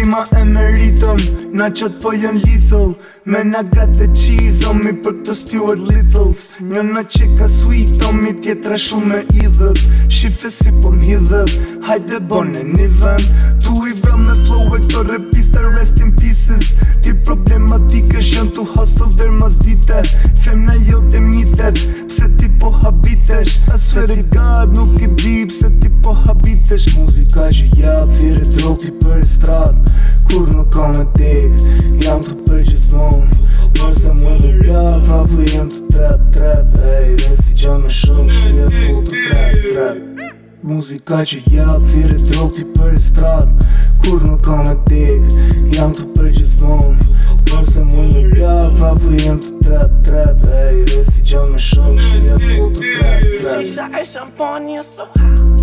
rima e meritëm, na qët po jën lethal. Man, I got the cheese on me për të Stuart Littles. Njëna që ka sweet on me, tjetra shumë e idhët. Shife si po m'hidhët, hajde bone një vend. Tu i vra me flow e këto repista, rest in pieces. Ti problematike shën tu hustle der mas dite. Femna jo të mjitet, pse ti po habitesh. Asferi God nuk i di pse ti po habitesh. Muzika që jap, thire troti për strat. Kur nuk ka me tek, jam të përgjithmon. Nëse më në pjat, prapu jem të trap. Ej, dhe si gjan me shumë, shpia full të trap. Muzika që jap, thire troti për strat. Kur nuk ka me tek, jam të përgjithmon. Nëse më në pjat, prapu jem të trap. Ej, dhe si gjan me shumë, shpia full të trap. Shisha e shampanja so high.